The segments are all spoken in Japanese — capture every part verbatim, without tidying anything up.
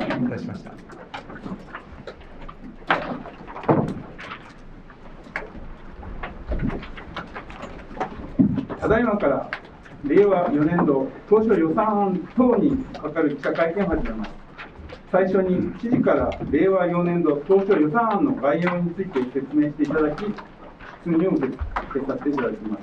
いたしました。 ただいまから令和よねん度当初予算案等に係る記者会見を始めます。最初に知事から令和よねん度当初予算案の概要について説明していただき、質疑を受けさせていただきます。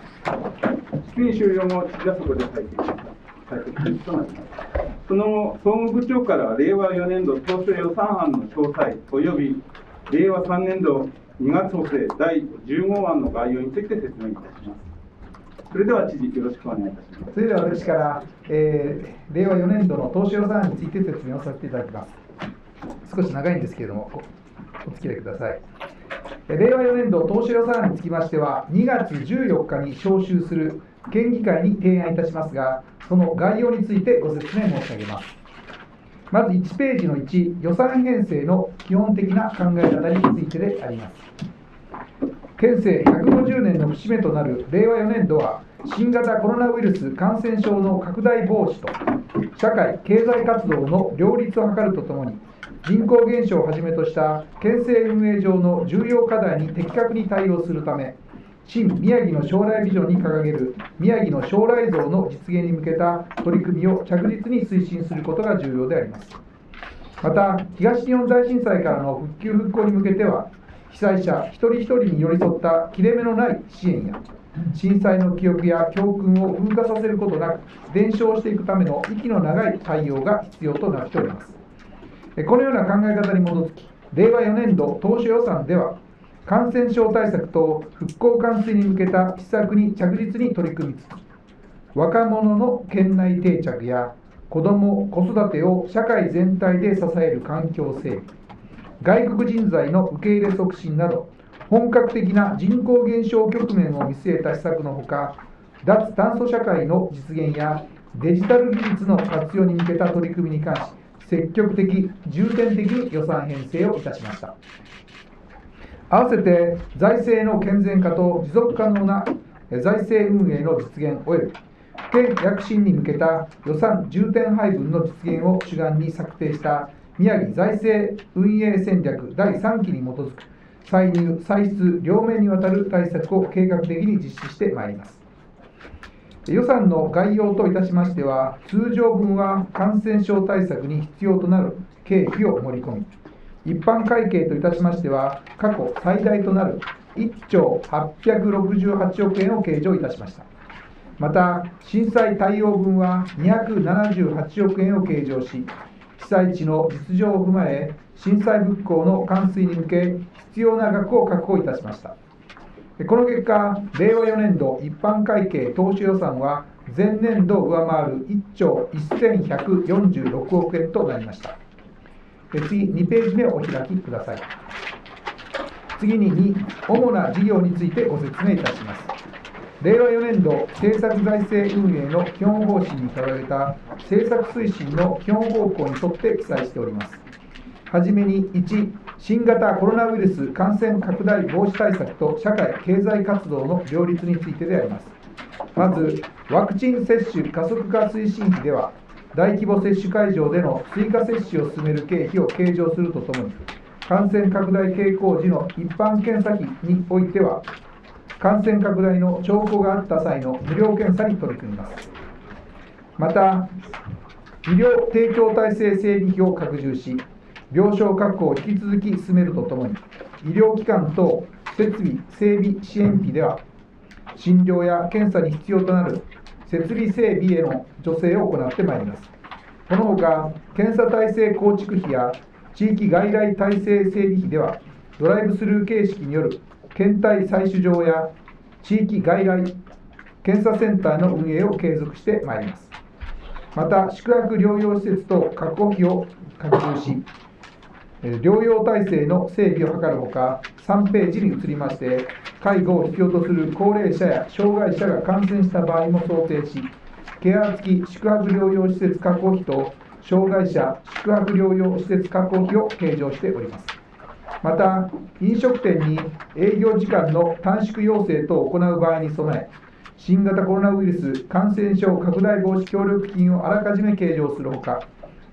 質疑終了後、知事はそこで退席退席となります。その後、総務部長から令和よねん度当初予算案の詳細及び令和さんねん度にがつ補正だいじゅうごあんの概要について説明いたします。それでは知事、よろしくお願いいたします。 それでは私から、えー、令和よねん度の当初予算案について説明をさせていただきます。少し長いんですけれども、おお付き合いください。令和よねん度当初予算案につきましては、にがつじゅうよっかに召集する県議会に提案いたしますが、その概要についてご説明申し上げます。まずいちページのいち、予算編成の基本的な考え方についてであります。県政ひゃくごじゅうねんの節目となる令和よねん度は、新型コロナウイルス感染症の拡大防止と社会・経済活動の両立を図るとともに、人口減少をはじめとした県政運営上の重要課題に的確に対応するため、新宮城の将来ビジョンに掲げる宮城の将来像の実現に向けた取り組みを着実に推進することが重要であります。また、東日本大震災からの復旧・復興に向けては、被災者一人一人に寄り添った切れ目のない支援や、震災の記憶や教訓を風化させることなく伝承していくための息の長い対応が必要となっております。このような考え方に基づき、令和よねん度当初予算では、感染症対策と復興完遂に向けた施策に着実に取り組みつつ、若者の県内定着や子ども・子育てを社会全体で支える環境整備、外国人材の受け入れ促進など、本格的な人口減少局面を見据えた施策のほか、脱炭素社会の実現やデジタル技術の活用に向けた取り組みに関し、積極的、重点的に予算編成をいたしました。合わせて財政の健全化と持続可能な財政運営の実現及び県躍進に向けた予算重点配分の実現を主眼に策定した宮城財政運営戦略だいさんきに基づく歳入・歳出両面にわたる対策を計画的に実施してまいります。予算の概要といたしましては、通常分は感染症対策に必要となる経費を盛り込み、一般会計といたしましては、過去最大となるいっちょうはっぴゃくろくじゅうはちおくえんを計上いたしました。また、震災対応分はにひゃくななじゅうはちおくえんを計上し、被災地の実情を踏まえ、震災復興の完遂に向け、必要な額を確保いたしました。この結果、令和よねん度一般会計当初予算は、前年度を上回るいっちょうせんひゃくよんじゅうろくおくえんとなりました。次、にページ目をお開きください。次にに、主な事業についてご説明いたします。令和よねん度政策財政運営の基本方針に掲げた政策推進の基本方向に沿って記載しております。はじめにいち、新型コロナウイルス感染拡大防止対策と社会経済活動の両立についてであります。まず、ワクチン接種加速化推進費では、大規模接種会場での追加接種を進める経費を計上するとともに、感染拡大傾向時の一般検査費においては、感染拡大の兆候があった際の無料検査に取り組みます。また、医療提供体制整備費を拡充し、病床確保を引き続き進めるとともに、医療機関等設備整備支援費では、診療や検査に必要となる設備整備への助成を行ってまいります。このほか、検査体制構築費や地域外来体制整備費では、ドライブスルー形式による検体採取場や地域外来検査センターの運営を継続してまいります。また、宿泊療養施設等確保費を拡充し、療養体制の整備を図るほか、さんページに移りまして、介護を必要とする高齢者や障害者が感染した場合も想定し、ケア付き宿泊療養施設確保費と障害者宿泊療養施設確保費を計上しております。また、飲食店に営業時間の短縮要請等を行う場合に備え、新型コロナウイルス感染症拡大防止協力金をあらかじめ計上するほか、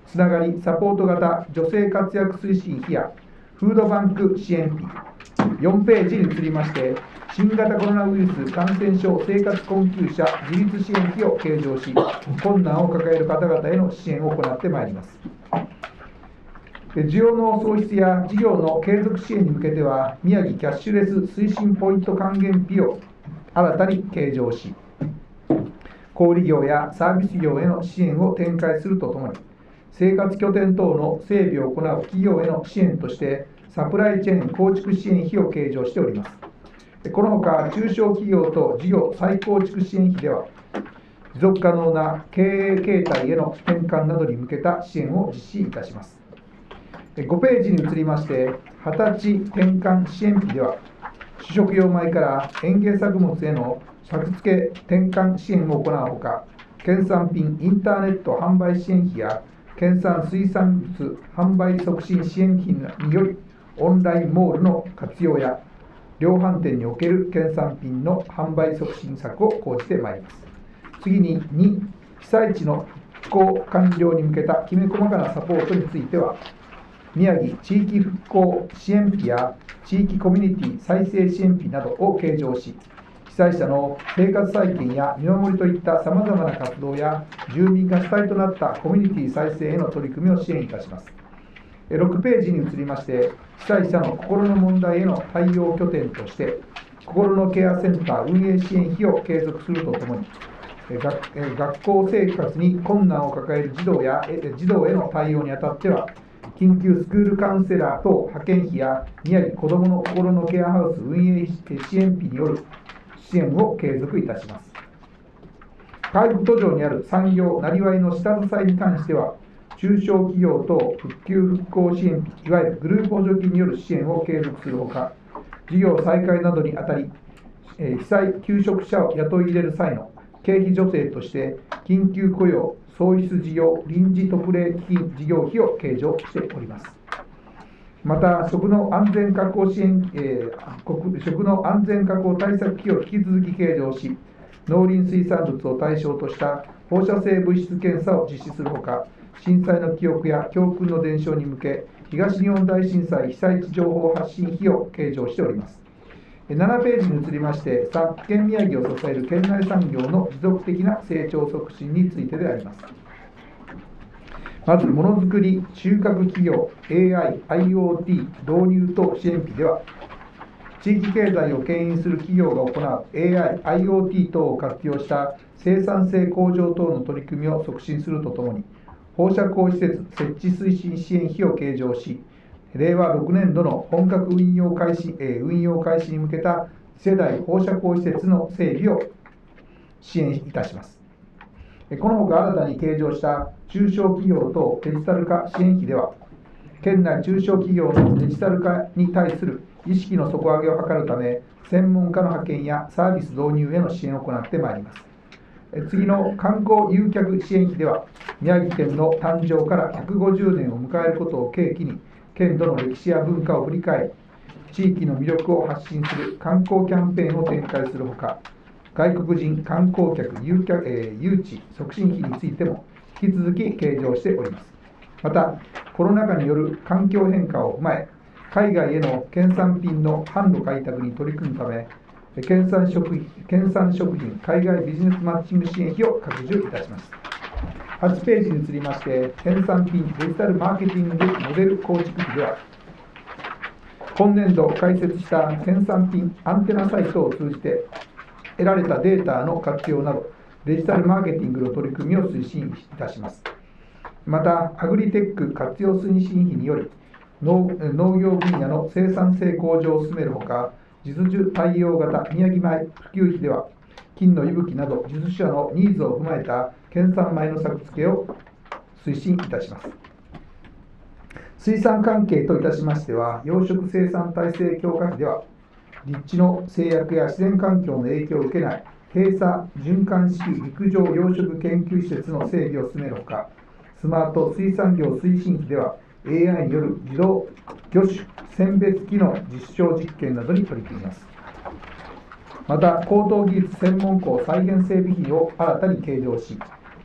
つながりサポート型女性活躍推進費やフードバンク支援費、よんページに移りまして、新型コロナウイルス感染症生活困窮者自立支援費を計上し、困難を抱える方々への支援を行ってまいります。需要の創出や事業の継続支援に向けては、宮城キャッシュレス推進ポイント還元費を新たに計上し、小売業やサービス業への支援を展開するとともに、生活拠点等の整備を行う企業への支援として、サプライチェーン構築支援費を計上しております。このほか、中小企業と事業再構築支援費では、持続可能な経営形態への転換などに向けた支援を実施いたします。ごページに移りまして、二十歳転換支援費では、主食用米から園芸作物への作付け転換支援を行うほか、県産品インターネット販売支援費や県産水産物販売促進支援費により、オンラインモールの活用や、量販店における県産品の販売促進策を講じてまいります。次に、に、被災地の復興完了に向けたきめ細かなサポートについては、宮城地域復興支援費や地域コミュニティ再生支援費などを計上し、被災者の生活再建や見守りといったさまざまな活動や、住民が主体となったコミュニティ再生への取り組みを支援いたします。ろくページに移りまして、被災者の心の問題への対応拠点として、心のケアセンター運営支援費を継続するとともに、学学校生活に困難を抱える児童や児童への対応にあたっては、緊急スクールカウンセラー等派遣費や宮城子どもの心のケアハウス運営支援費による支援を継続いたします。回復途上にある産業・なりわいの下支えに関しては、中小企業等復旧復興支援費、いわゆるグループ補助金による支援を継続するほか、事業再開などにあたり、えー、被災求職者を雇い入れる際の経費助成として、緊急雇用、創出事業、臨時特例基金事業費を計上しております。また、食の安全確保支援、えー、食の安全確保対策費を引き続き計上し、農林水産物を対象とした放射性物質検査を実施するほか、震災の記憶や教訓の伝承に向け、東日本大震災被災地情報発信費を計上しております。ななページに移りまして、県宮城を支える県内産業の持続的な成長促進についてであります。まず、ものづくり、中核企業、エーアイ、アイオーティー 導入等支援費では、地域経済を牽引する企業が行う エーアイ、アイオーティー 等を活用した生産性向上等の取り組みを促進するとともに、放射光施設設置推進支援費を計上し、れいわろくねんどの本格運用開始、えー、運用開始に向けた次世代放射光施設の整備を支援いたします。このほか新たに計上した中小企業等デジタル化支援費では、県内中小企業のデジタル化に対する意識の底上げを図るため、専門家の派遣やサービス導入への支援を行ってまいります。次の観光誘客支援費では、宮城県の誕生からひゃくごじゅうねんを迎えることを契機に、県土の歴史や文化を振り返り、地域の魅力を発信する観光キャンペーンを展開するほか、外国人観光客誘客、えー、誘致促進費についても引き続き計上しております。また、コロナ禍による環境変化を踏まえ、海外への県産品の販路開拓に取り組むため、県産食品、県産食品海外ビジネスマッチング支援費を拡充いたします。はちページに移りまして、県産品デジタルマーケティングモデル構築費では、今年度開設した県産品アンテナサイトを通じて、得られたデータの活用など、デジタルマーケティングの取り組みを推進いたします。また、アグリテック活用推進費により、農, 農業分野の生産性向上を進めるほか、実需対応型宮城米普及費では、金の息吹など実種者のニーズを踏まえた県産米の作付けを推進いたします。水産関係といたしましては、養殖生産体制強化費では、立地の制約や自然環境の影響を受けない閉鎖循環式陸上養殖研究施設の整備を進めるほか、スマート水産業推進費では、エーアイ による自動魚種選別機の実証実験などに取り組みます。また、高等技術専門校再現整備費を新たに計上し、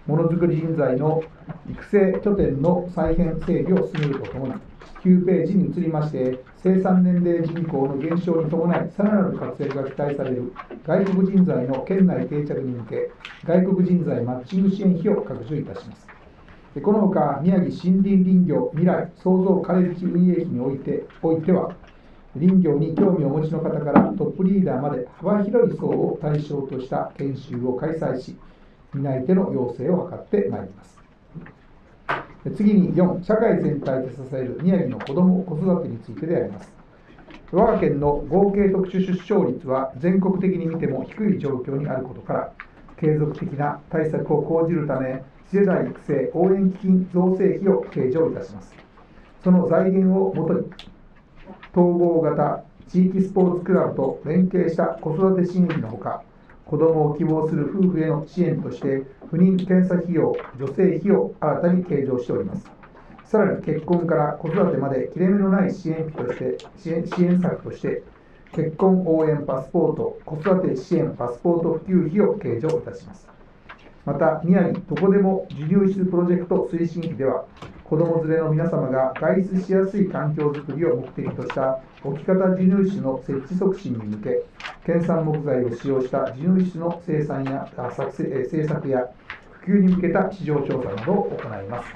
ものづくり人材の育成拠点の再編整備を進めるとともに、きゅうページに移りまして、生産年齢人口の減少に伴い、さらなる活躍が期待される外国人材の県内定着に向け、外国人材マッチング支援費を拡充いたします。このほか、宮城森林林業未来創造枯れ引運営費においておいては、林業に興味をお持ちの方からトップリーダーまで幅広い層を対象とした研修を開催し、担い手の養成を図ってまいります。次によん、社会全体で支える宮城の子ども・子育てについてであります。我が県の合計特殊出生率は全国的に見ても低い状況にあることから、継続的な対策を講じるため、次世代育成応援基金造成費を計上いたします。その財源をもとに、統合型地域スポーツクラブと連携した子育て支援費のほか、子どもを希望する夫婦への支援として、不妊検査費用、助成費を新たに計上しております。さらに結婚から子育てまで切れ目のない支援費として支援、支援策として、結婚応援パスポート、子育て支援パスポート普及費を計上いたします。また、宮城どこでも授乳室プロジェクト推進費では、子ども連れの皆様が外出しやすい環境づくりを目的とした置き方授乳室の設置促進に向け、県産木材を使用した授乳室の生産や作成製作や普及に向けた市場調査などを行います。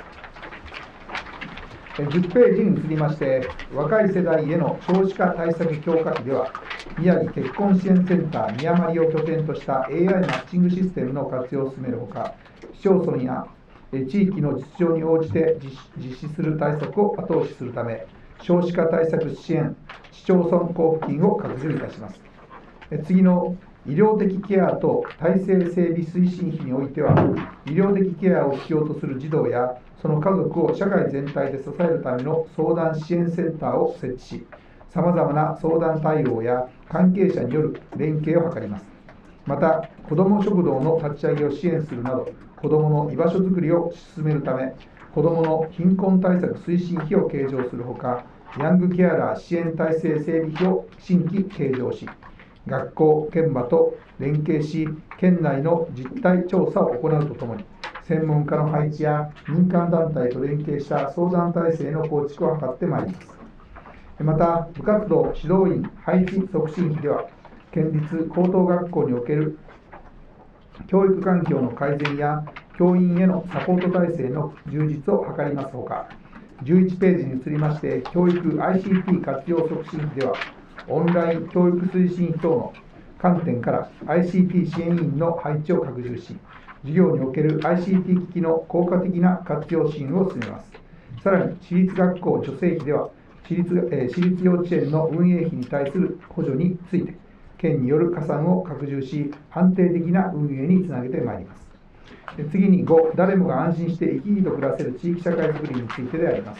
じゅっページに移りまして、若い世代への少子化対策強化費では、宮城結婚支援センター宮まりを拠点とした エーアイ マッチングシステムの活用を進めるほか、市町村や地域の実情に応じて実施する対策を後押しするため、少子化対策支援市町村交付金を拡充いたします。次の医療的ケアと体制整備推進費においては、医療的ケアを必要とする児童やその家族を社会全体で支えるための相談支援センターを設置し、さまざまな相談対応や関係者による連携を図ります。また、子ども食堂の立ち上げを支援するなど、子どもの居場所づくりを進めるため、子どもの貧困対策推進費を計上するほか、ヤングケアラー支援体制整備費を新規計上し、学校、現場と連携し、県内の実態調査を行うとともに、専門家の配置や民間団体と連携した相談体制の構築を図ってまいります。また、部活動指導員配置促進費では、県立高等学校における教育環境の改善や教員へのサポート体制の充実を図りますほか、じゅういちページに移りまして、教育 アイシーティー 活用促進費では、オンライン教育推進費等の観点から アイシーティー 支援員の配置を拡充し、授業における アイシーティー 機器の効果的な活用支援を進めます。さらに、私立学校助成費では、私立、えー、私立幼稚園の運営費に対する補助について、県による加算を拡充し、安定的な運営につなげてまいります。次にご、誰もが安心して生き生きと暮らせる地域社会づくりについてであります。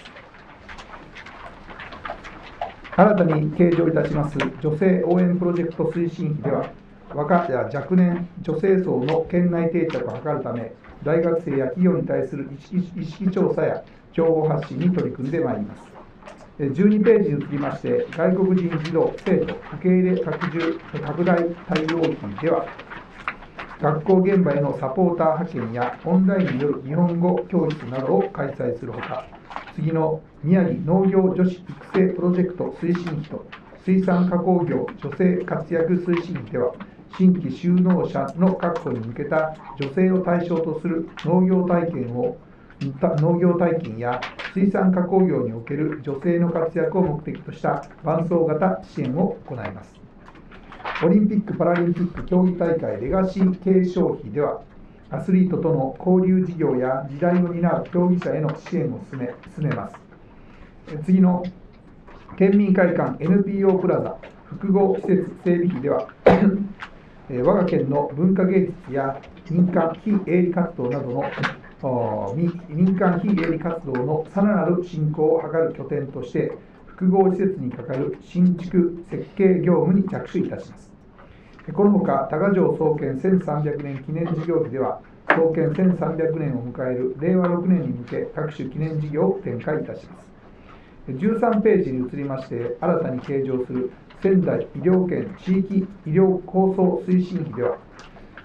新たに計上いたします女性応援プロジェクト推進費では、若や若年女性層の県内定着を図るため、大学生や企業に対する意識、意識調査や情報発信に取り組んでまいります。じゅうにページに移りまして、外国人児童・生徒受け入れ拡充拡大対応費では、学校現場へのサポーター派遣やオンラインによる日本語教室などを開催するほか、次の宮城農業女子育成プロジェクト推進費と水産加工業女性活躍推進費では、新規就農者の確保に向けた女性を対象とする農業体験を農業体験や水産加工業における女性の活躍を目的とした伴走型支援を行います。オリンピック・パラリンピック競技大会レガシー継承費では、アスリートとの交流事業や時代を担う競技者への支援を進め、進めます。次の県民会館 エヌピーオー プラザ複合施設整備費では我が県の文化芸術や民間非営利活動などの民間非営利活動のさらなる振興を図る拠点として、複合施設にかかる新築設計業務に着手いたします。このほか、多賀城創建せんさんびゃくねん記念事業費では、創建せんさんびゃくねんを迎えるれいわろくねんに向け、各種記念事業を展開いたします。じゅうさんページに移りまして、新たに計上する仙台医療圏地域医療構想推進費では、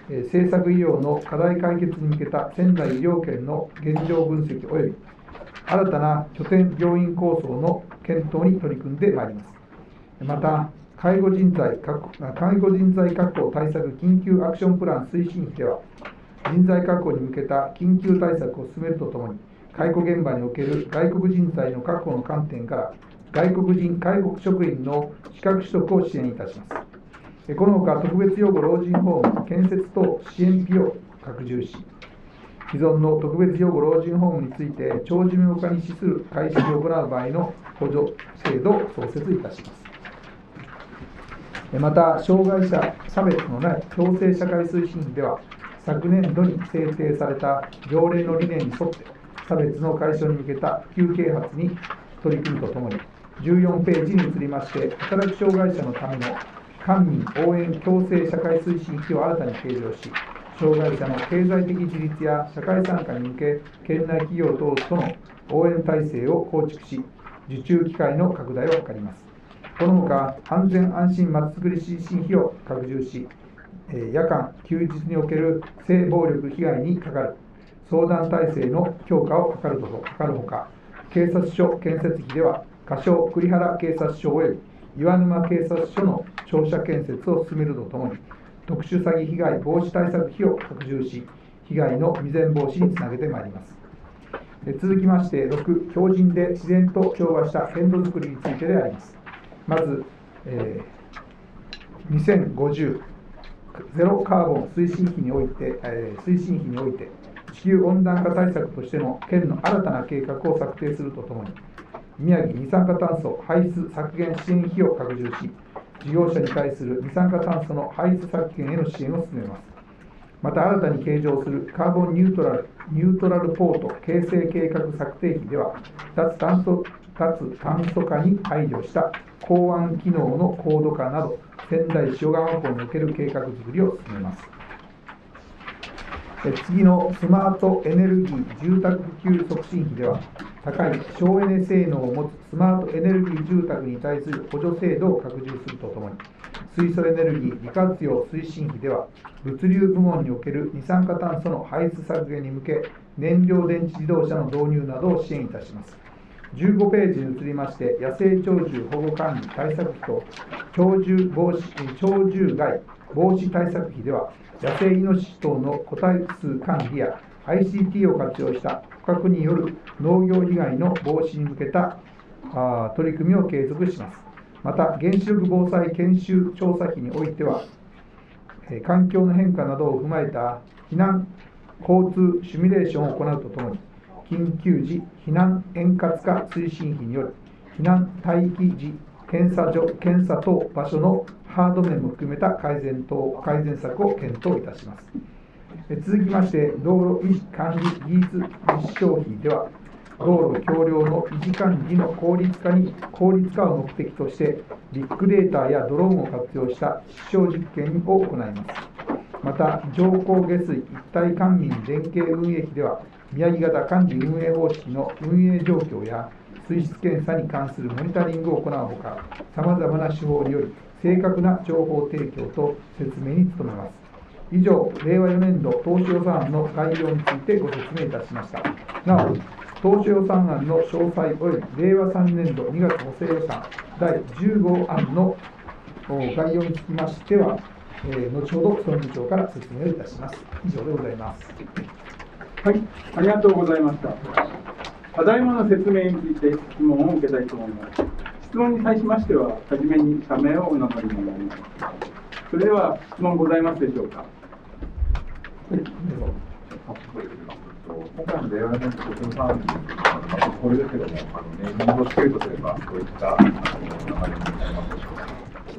政策医療の課題解決に向けた仙台医療圏の現状分析及び新たな拠点病院構想の検討に取り組んでまいります。また、介護人材確保、介護人材確保対策緊急アクションプラン推進費では、人材確保に向けた緊急対策を進めるとともに、介護現場における外国人材の確保の観点から、外国人介護職員の資格取得を支援いたします。このほか、特別養護老人ホーム建設等支援費を拡充し、既存の特別養護老人ホームについて、長寿命化に資する改修を行う場合の補助制度を創設いたします。また、障害者差別のない共生社会推進費では、昨年度に制定された条例の理念に沿って、差別の解消に向けた普及啓発に取り組むとともに、じゅうよんページに移りまして、働く障害者のための官民応援共生社会推進費を新たに計上し、障害者の経済的自立や社会参加に向け、県内企業等との応援体制を構築し、受注機会の拡大を図ります。このほか、安全安心まちづくり推進費を拡充し、夜間、休日における性暴力被害にかかる相談体制の強化を図ると図るほか、警察署建設費では、仮称栗原警察署及び岩沼警察署の庁舎建設を進めるとともに、特殊詐欺被害防止対策費を拡充し、被害の未然防止につなげてまいります。続きまして、ろく、強靭で自然と調和した線路づくりについてであります。まず、えー、にせんごじゅうゼロカーボン推進費において、えー、推進費において地球温暖化対策としての県の新たな計画を策定するとともに、宮城二酸化炭素排出削減支援費を拡充し、事業者に対する二酸化炭素の排出削減への支援を進めます。また、新たに計上するカーボンニュートラルニュートラルポート形成計画策定費では、脱炭素脱炭素化に配慮した港湾機能の高度化など、仙台塩川港における計画づくりを進めます。次のスマートエネルギー住宅普及促進費では、高い省エネ性能を持つスマートエネルギー住宅に対する補助制度を拡充するとともに、水素エネルギー利活用推進費では、物流部門における二酸化炭素の排出削減に向け、燃料電池自動車の導入などを支援いたします。じゅうごページに移りまして、野生鳥獣保護管理対策費と鳥獣防止鳥獣害防止対策費では、野生イノシシ等の個体数管理や アイシーティー を活用した捕獲による農業被害の防止に向けたあ取り組みを継続します。また、原子力防災研修調査費においては、え環境の変化などを踏まえた避難交通シミュレーションを行うとともに、緊急時避難円滑化推進費による避難待機時検査所検査等場所のハード面も含めた改善等改善策を検討いたします。続きまして、道路維持管理技術実証費では、道路橋梁の維持管理の効率化に効率化を目的として、ビッグデータやドローンを活用した実証実験を行います。また、上皇下水一体官民連携運営費では、宮城型管理運営方式の運営状況や水質検査に関するモニタリングを行うほか、さまざまな手法により正確な情報提供と説明に努めます。以上、れいわよねんど当初予算案の概要についてご説明いたしました。なお、当初予算案の詳細及びれいわさんねんどにがつ補正予算だいじゅうごあんの概要につきましては、えー、後ほど総務長から説明をいたします。以上でございます。 はい、ありがとうございました。ただいまの説明について質問を受けたいと思います。質問に際しましては、はじめに社名をお名乗りになります。それでは質問ございますでしょうか。はい、どうぞ。 今回の令和年度補正予算案について、これですけども、あのネーミングをつけるとすれば、どういった流れになりますでしょうか。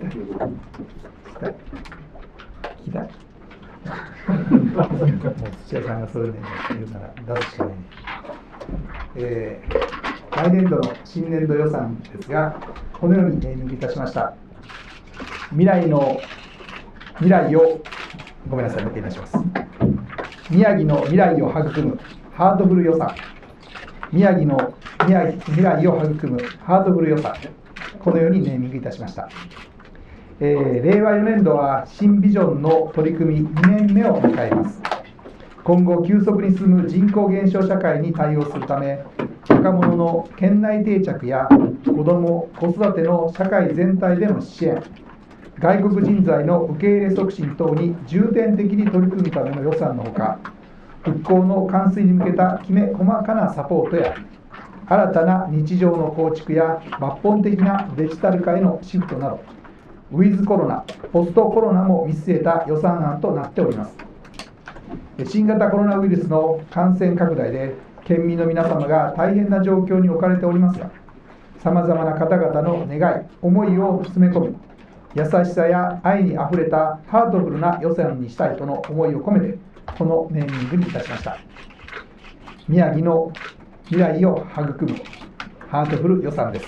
聞きたい。もう土屋さんがそういうの言うなら出すしかない。えー、来年度の新年度予算ですが、このようにネーミングいたしました。未来の未来をごめんなさい、もう一回いたします。宮城の未来を育むハードブル予算。宮城の未来、未来を育むハードブル予算。このようにネーミングいたしました。 えー、れいわよねんどは新ビジョンの取り組みにねんめを迎えます。今後、急速に進む人口減少社会に対応するため、若者の県内定着や子ども・子育ての社会全体での支援、外国人材の受け入れ促進等に重点的に取り組むための予算のほか、復興の完遂に向けたきめ細かなサポートや、新たな日常の構築や抜本的なデジタル化へのシフトなど、ウィズコロナ、ポストコロナも見据えた予算案となっております。新型コロナウイルスの感染拡大で、県民の皆様が大変な状況に置かれておりますが、さまざまな方々の願い、思いを詰め込み、優しさや愛にあふれたハートフルな予算にしたいとの思いを込めて、このネーミングにいたしました。宮城の未来を育むハートフル予算です。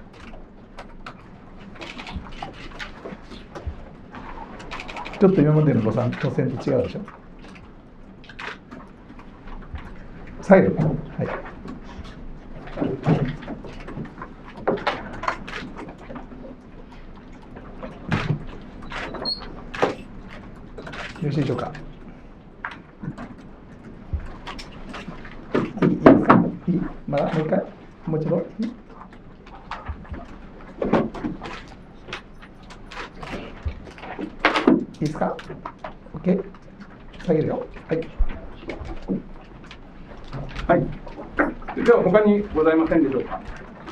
ちょっと今までの路線路線と違うでしょ。最後、はい。よろしいでしょうか。いいですか。いい。まだもう一回、もう一度。いい。いいですか。OK。下げるよ。はい。 はい。では他にございませんでしょうか。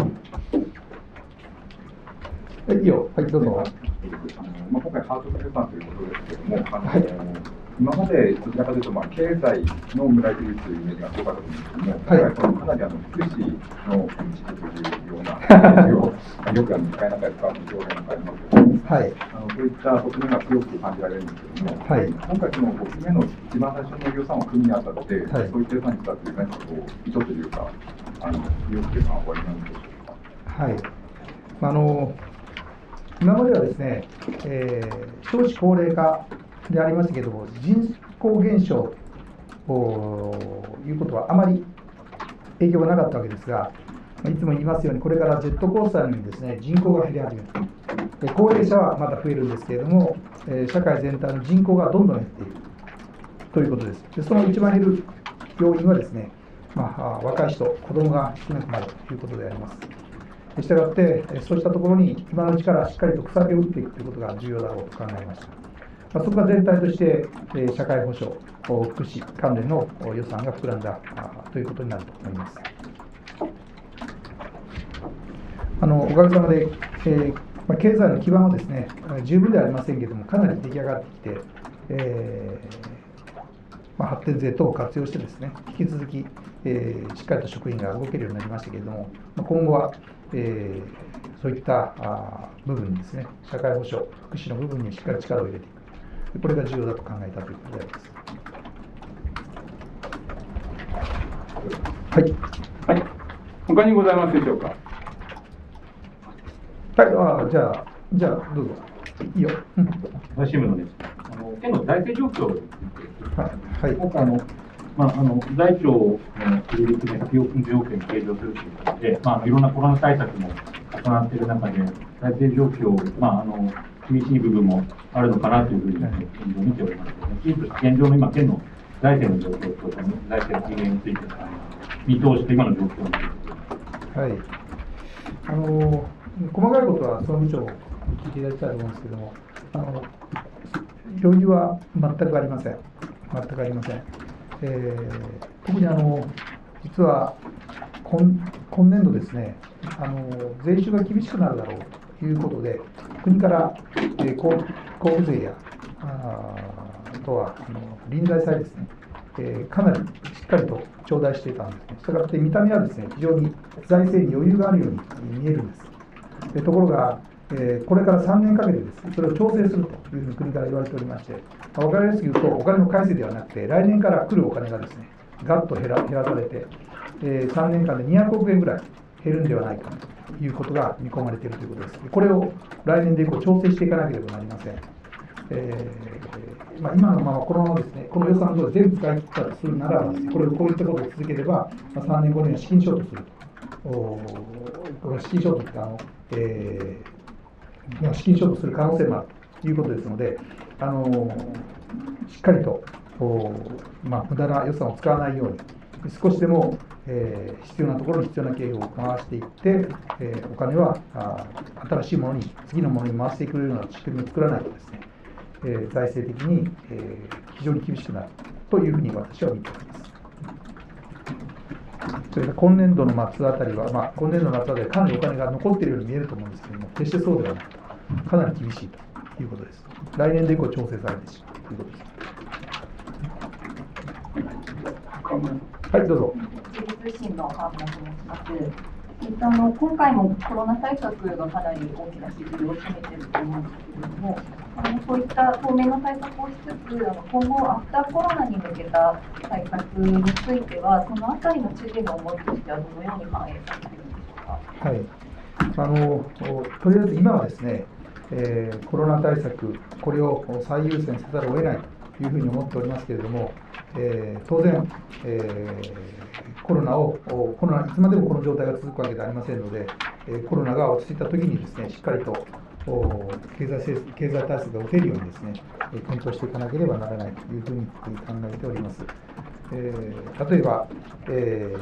いいよ。はい、どうぞ。 まあ、今回、ハートフル予算ということですけれども、あの、はい、今までどちらかというと、まあ、経済の未来的というイメージが強かったと思うんですけども、はい、今回かなりあの福祉の認識というような話を、よくあの使いながら使う表現がありますけども、はい、あのそういった側面が強く感じられるんですけども、はい、今回、そのごつめの一番最初の予算を組みにあたって、はい、そういった予算にしたという、何かこう、意図というか、あの要求がおありなんでしょうか。はい。 あの今まではですね、えー、少子高齢化でありましたけれども、人口減少ということはあまり影響がなかったわけですが、いつも言いますように、これからジェットコースターにですね、人口が減り始める。で高齢者はまだ増えるんですけれども、えー、社会全体の人口がどんどん減っているということです。でその一番減る要因はですね、まあ、若い人、子どもが少なくなるということであります。したがって、そうしたところに今のうちからしっかりと鎖を打っていくということが重要だろうと考えました。まあ、そこが全体として、社会保障、福祉関連の予算が膨らんだということになると思います。あのおかげさまで、えーまあ、経済の基盤はですね、十分ではありませんけれども、かなり出来上がってきて、えーまあ、発展税等を活用してですね、引き続き、えー、しっかりと職員が動けるようになりましたけれども、まあ、今後はえー、そういったあ部分にですね、社会保障、福祉の部分にしっかり力を入れていく、これが重要だと考えたということであります。はい。 はい。他にございますでしょうか。 はい、あじゃあ、じゃあ、どうぞ。いいよ。 朝日新聞のです。あの県の財政状況について、はい、はい、今回あのまあ、あの財務省の入り口でひゃくよんじゅうおくえん計上するということで、まあ、いろんなコロナ対策も重なっている中で、財政状況、まあ、あの厳しい部分もあるのかなというふうに現状を見ておりますので、現状の今、県の財政の状況と財政の次元について、見通しと今の状況について。 はい、あの細かいことは総務省聞いていただきたいと思うんですけれども、あの余裕は全くありません。全くありません。えー、特にあの実は今、今年度ですね、あの税収が厳しくなるだろうということで、国から、えー、交付税やあ, あとはあの臨済債ですね、えー、かなりしっかりと頂戴していたんですね。したがって見た目はですね、非常に財政に余裕があるように見えるんです。でところが、えー、これからさんねんかけてです、それを調整するというふうに国から言われておりまして、分かりやすく言うと、お金の改正ではなくて、来年から来るお金がですね、ガッと減ら、減らされて、えー、さんねんかんでにひゃくおくえんぐらい減るんではないかということが見込まれているということです。これを来年で以降、調整していかなければなりません。えーまあ、今のままこのままですね、この予算上全部使い切ったとするならばですね、これをこういったことを続ければ、まあ、さんねんごには資金ショートすると。おこの資金ショートってあの、えー資金ショートする可能性もあるということですので、あのしっかりと、まあ、無駄な予算を使わないように、少しでも、えー、必要なところに必要な経費を回していって、えー、お金はあ新しいものに、次のものに回していくような仕組みを作らないとですね、えー、財政的に、えー、非常に厳しくなるというふうに私は見ております。それから今年度の末あたりは、まあ、今年度の末あたりはかなりお金が残っているように見えると思うんですけれども、決してそうではないと、かなり厳しいということです。来年度以降調整されてしまうということです。はい、どうぞ。 自立通信の川村と申します。えっと、あの今回もコロナ対策がかなり大きな比重を占めていると思うんですけれども、あのそういった当面の対策をしつつ、あの今後、アフターコロナに向けた対策については、そのあたりの知事の思いとしては、どのように反映されているんでしょうか。 はい、あのとりあえず今はですね、えー、コロナ対策、これを最優先せざるを得ないというふうに思っておりますけれども、えー、当然、えー、コロナをコロナいつまでもこの状態が続くわけではありませんので、えー、コロナが落ち着いたときにですね、しっかりと経済政経済対策が打てるようにですね、検討していかなければならないというふうに考えております。えー、例えば、え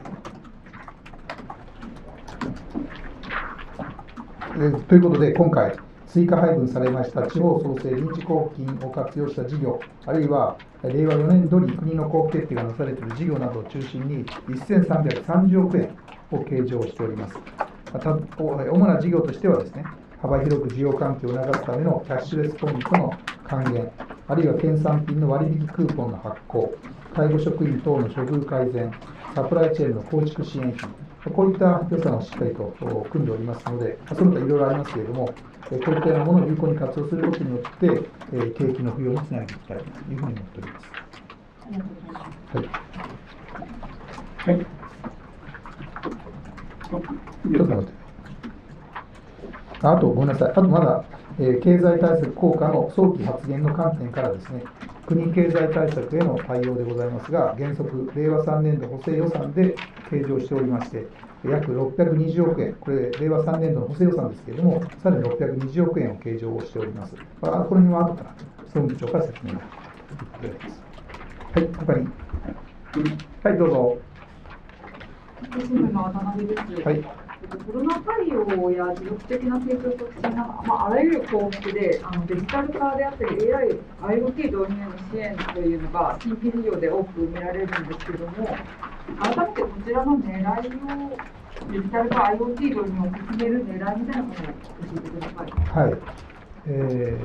ー、ということで、今回、追加配分されました地方創生臨時交付金を活用した事業、あるいはれいわよねん度に国の交付決定がなされている事業などを中心にせんさんびゃくさんじゅうおくえんを計上しております。また主な事業としてはですね、幅広く需要喚起を促すためのキャッシュレスポイントの還元、あるいは県産品の割引クーポンの発行、介護職員等の処遇改善、サプライチェーンの構築支援費、こういった予算をしっかりと組んでおりますので、その他いろいろありますけれども、こういったようなものを有効に活用することによって、景気の浮揚につなげていきたいというふうに思っております。はい。はい。ちょっと待って。あと、ごめんなさい。あとまだ、えー、経済対策効果の早期発言の観点からですね、国経済対策への対応でございますが、原則、れいわさんねん度補正予算で計上しておりまして、約ろっぴゃくにじゅうおくえん、これ、れいわさんねん度の補正予算ですけれども、さらにろっぴゃくにじゅうおくえんを計上をしております。まあ、これには後から総務部長から説明がいただきます。はい、他に。はい、どうぞ。 新聞の渡辺です。はい。コロナ対応や持続的な成長促進など、まあ、あらゆる項目であのデジタル化であったり エーアイ、アイオーティー 導入への支援というのが新規事業で多く見られるんですけれども、改めてこちらの狙いをデジタル化 アイオーティー 導入を進める狙いみたいなものを教えてください。 はい。え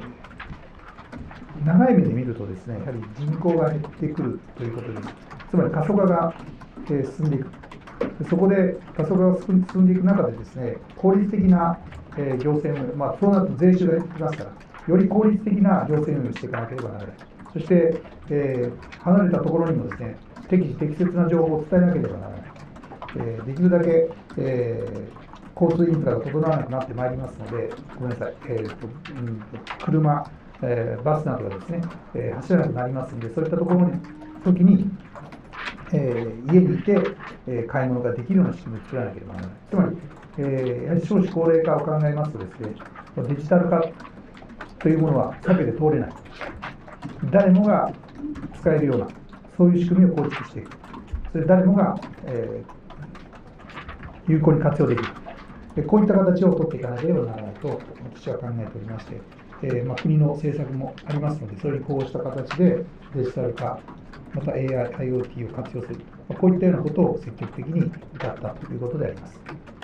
ー、長い目で見るとですね、やはり人口が減ってくるということです。つまり過疎化が、えー、進んでいく。そこで過疎化が進んでいく中でですね、効率的な、えー、行政運営、まあ、そうなると税収が減ってきますから、より効率的な行政運営をしていかなければならない。そして、えー、離れたところにもですね、適時適切な情報を伝えなければならない。えー、できるだけ、えー、交通インフラが整わなくなってまいりますので、ごめんなさい、えーとうん、車、えー、バスなどがですね、えー、走らなくなりますので、そういったところに時に、えー、家にいて、えー、買い物ができるような仕組みを作らなければならない。つまり、えー、やはり少子高齢化を考えますとですね、デジタル化というものは避けて通れない。誰もが使えるような、そういう仕組みを構築していく。それ誰もが、えー、有効に活用できる。でこういった形を取っていかなければならないと私は考えておりまして、えーまあ、国の政策もありますので、それにこうした形でデジタル化、また エーアイ、アイオーティー を活用する、まあ、こういったようなことを積極的に至ったということであります。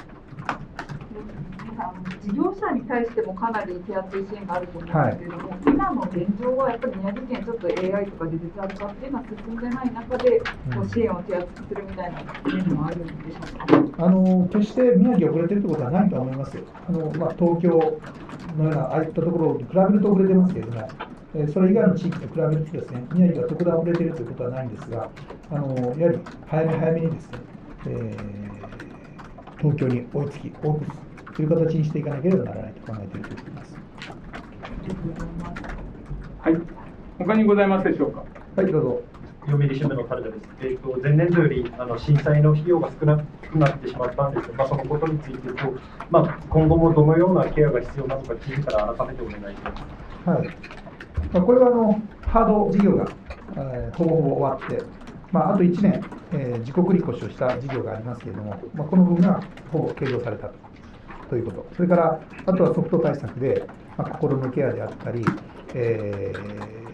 事業者に対してもかなり手厚い支援があると思うんですけれども、はい、今の現状はやっぱり宮城県、ちょっと エーアイ とかデジタル化っていうのは進んでない中で、こう支援を手厚くするみたいな面もあるんでしょうか。 あの決して宮城が遅れているということはないと思います。あの、まあ、東京のようなああいったところと比べると遅れてますけれども、えー、それ以外の地域と比べるとですね、宮城が特段遅れているということはないんですが、あのやはり早め早めにですね、えー、東京に追いつき、多くという形にしていかなければならないと考えていると思います。 はい。他にございますでしょうか。 はい、どうぞ。 読売新聞のタルダです。えーと、前年度よりあの震災の費用が少なくなってしまったんですが、まあ、そのことについてと、まあ、今後もどのようなケアが必要なのか、知事から改めてお願いします。 はい、まあ、これはあのハード事業が、えー、ほぼほぼ終わって、まあ、あといちねん、えー、自己繰り越しをした事業がありますけれども、まあ、この分がほぼ計上されたと、ということ、それからあとはソフト対策で、まあ、心のケアであったり、えー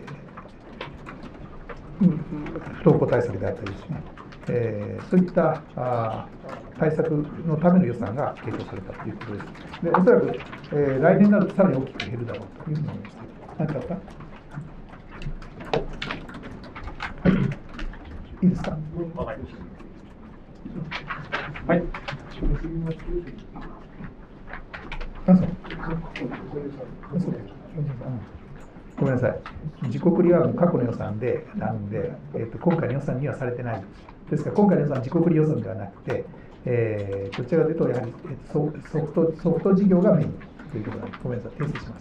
不登校対策であったりですね、えー、そういったあ対策のための予算が計上されたということです。で、おそらく、えー、来年になるとさらに大きく減るだろうというふうに思います。何かあった？はい、いいですか？はい。あ、そう。ごめんなさい、自己繰りは過去の予算でなので、えー、と今回の予算にはされてないですから、今回の予算は自己繰り予算ではなくて、えー、どちらかというと、やはり、えー、ソ, ソ, フトソフト事業がメインということなので、ごめんなさい、訂正します。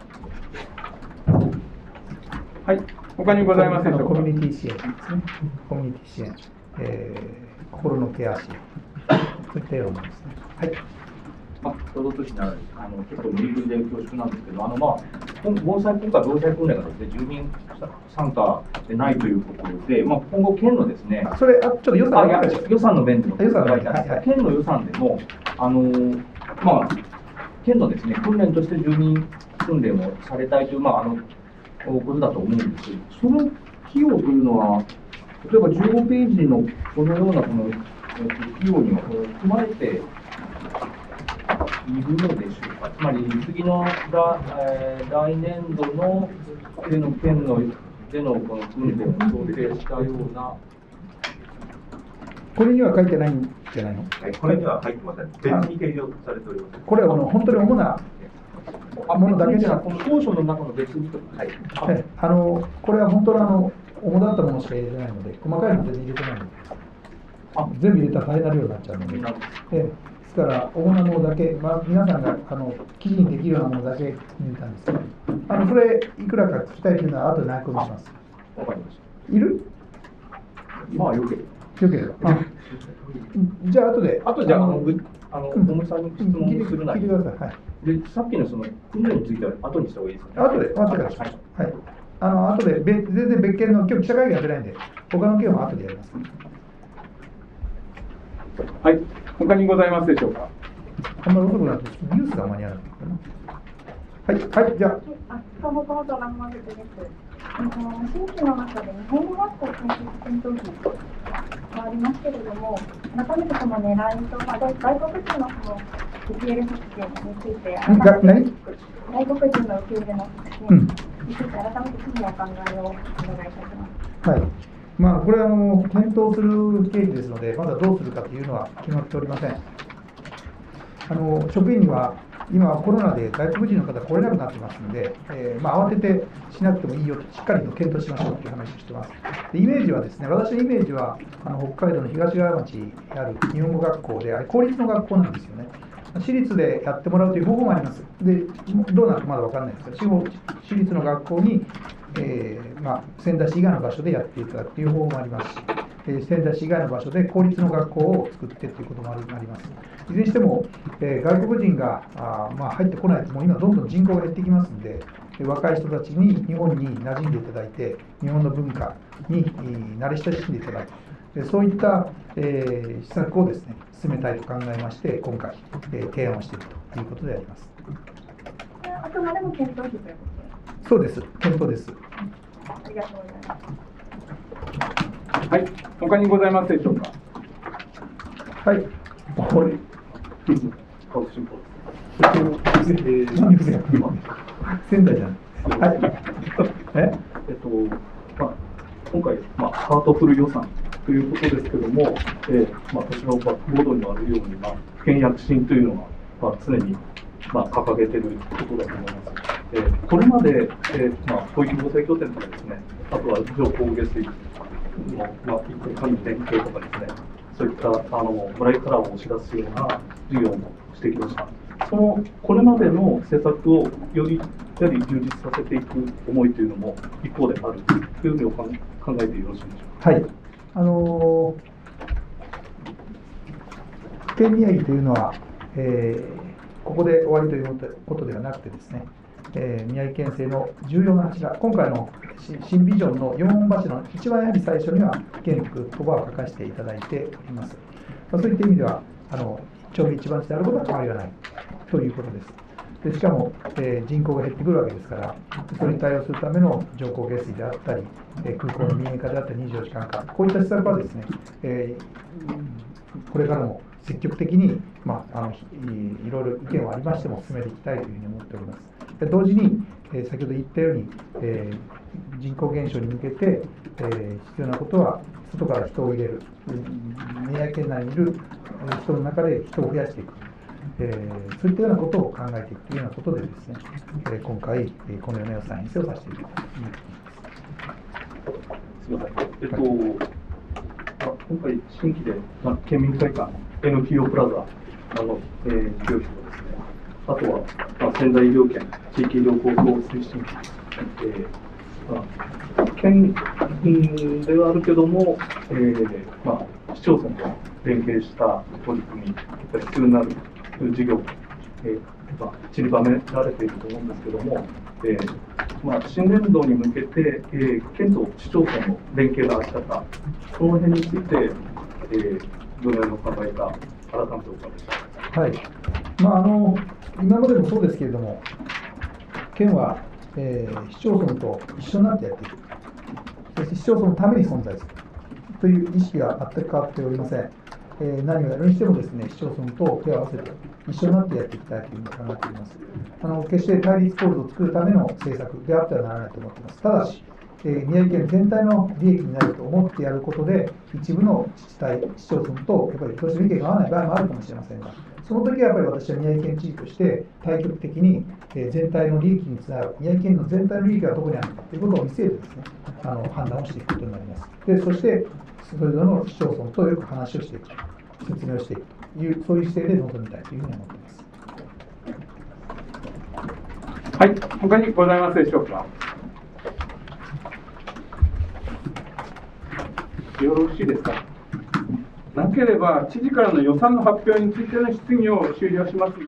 はい、他にございますでしょうか。 コミュニティ支援ですね、コミュニティ支援、えー、心のケア支援、そういったようなものですね。はい。 まあ、共同都市になるあの結構無理くりで恐縮なんですけど、あのまあ防災今回防災訓練がですね住民参加でないということで、まあ今後県のですね、 それあちょっと予算あ予算の面でも予算の面で、 はいはい、県の予算でもあのまあ県のですね訓練として住民訓練をされたいというまああのことだと思うんですけど、その費用というのは例えばじゅうごページのこのようなこの費用にはこの含まれているのでしょうか。つまり次の来、えー、来年度のでの県のでのこの訓練を想定したような。 これには書いてないんじゃないの？ はい、これには書いてません。別に計上されております。 これはあの本当に主なものだけじゃなくて、 この当初の中の別にとか、はい、 はい、あのこれは本当にあの主だったものしか入れてないので、細かいの全然入れてないので、あ全部入れたら大変な量になっちゃうので。えですから、主なものだけ、まあ、皆さんがあの記事にできるようなものだけ入れたんですけど、あのそれ、いくらか聞きたいというのは、後で内閣にします。 わかりました。 いる？ まあ、よければ。 よければ。あじゃあ、後で。 あとじゃあ、あの、あの、小野さんに質問するなり。 聞いてください。はい。 で、さっきのその訓練については、後にした方がいいですかね。 後で、後でからしましょう。はい。あの、後で、全然別件の、今日記者会見やってないんで、他の件は後でやります。 はい。他にございますでしょうか。 あんまり遅くなって、ニュースが間に合わないかな。はい、はい、じゃあ。 あ、そもそもと南国です。あの新規の中で日本語学校検討費がありますけれども、改めてその狙いと、まあ、外国人のその受け入れ促進について、改めて外国人の受け入れの促進について、改めて次のお考えをお願いいたします。 はい。まあ、これはあの検討する経費ですので、まだどうするかというのは決まっておりません。あの職員には今、コロナで外国人の方来れなくなってますので、えーまあ、慌ててしなくてもいいよと、しっかりと検討しましょうという話をしています。でイメージはですね、私のイメージは、あの北海道の東川町にある日本語学校で、あれ公立の学校なんですよね。私立でやってもらうという方法もあります。で、どうなるかまだ分からないですが、地方私立の学校に、えーまあ、仙台市以外の場所でやっていただくという方法もありますし、えー、仙台市以外の場所で公立の学校を作ってということもあります。いずれにしても、えー、外国人があ、まあ、入ってこないと、もう今、どんどん人口が減ってきますので、若い人たちに日本に馴染んでいただいて、日本の文化に慣れ親しんでいただく、そういった、えー、施策をですね、進めたいと考えまして、今回、えー、提案をしているということであります。 あくまでも検討費ということで。 そうです、検討です。 ありがとうございます。 はい、他にございますでしょうか。 はい、これ。仙台じゃん。はい。え、 えっと、まあ、今回、まあ、ハートフル予算ということですけども、えー、まあ、私のバックボードにもあるように、まあ、普遍躍進というのが、まあ、常に、まあ、掲げていることだと思います。えー、これまで、えー、まあ、保育防災拠点とかですね、あとは情報下水の、まあ、一個管理連携とかですね、そういったあの村井カラーを押し出すような事業もしてきました。 そのこれまでの政策をよりやはり充実させていく思いというのも一方であるというふうに考えてよろしいでしょうか。 はい、あのー、県宮城というのは、えー、ここで終わりということではなくてですね、えー、宮城県政の重要な柱、今回の新ビジョンのよんほん柱の一番やはり最初には県という言葉を書かせていただいております。まあ、そういった意味では、あの一丁目一番地であることは変わりがないということです。でしかも、えー、人口が減ってくるわけですから、それに対応するための乗降下水であったり、えー、空港の民営化であったり、にじゅうよじかん化、こういった施策はですね、えー、これからも積極的に、まあ、あの い, いろいろ意見はありましても進めていきたいというふうに思っております。で同時に、えー、先ほど言ったように、えー、人口減少に向けて、えー、必要なことは、外から人を入れる、宮城県内にいる人の中で人を増やしていく。えー、そういったようなことを考えていくというようなことでですね、えー、今回、えー、このような予算編成をさせていただきます。 すみません。えっと、はい、あ今回新規で、まあ、県民会館 エヌピーオー プラザの、えー、事業費とですね、あとは、まあ、仙台医療圏地域医療構想推進費、えーまあ、県ではあるけども、えーまあ、市町村と連携した取り組み、やっぱり必要になる事業、えーまあ、散りばめられていると思うんですけども、えーまあ、新年度に向けて、えー、県と市町村の連携の在り方、その辺について、えー、どのようにお考えか、改めてお伺いします。 はい、まあ、あの今までもそうですけれども、県は、えー、市町村と一緒になってやっていく、そして市町村のために存在するという意識が全く変わっておりません。えー、何をやるにしてもですね、市町村と手を合わせて一緒になってやっていきたいというふうに考えております。あの決して対立構図を作るための政策であってはならないと思っています。ただし、えー、宮城県全体の利益になると思ってやることで、一部の自治体、市町村とやっぱりどうしても意見が合わない場合もあるかもしれませんが、その時はやっぱり私は宮城県知事として対極的に、えー、全体の利益につながる、宮城県の全体の利益がどこにあるかということを見据えてですね、あの判断をしていくことになります。でそしてそれぞれの市町村とよく話をしていく、説明をしていくという、そういう姿勢で臨みたいというふうに思っています。 はい、他にございますでしょうか。よろしいですか。なければ知事からの予算の発表についての質疑を終了します。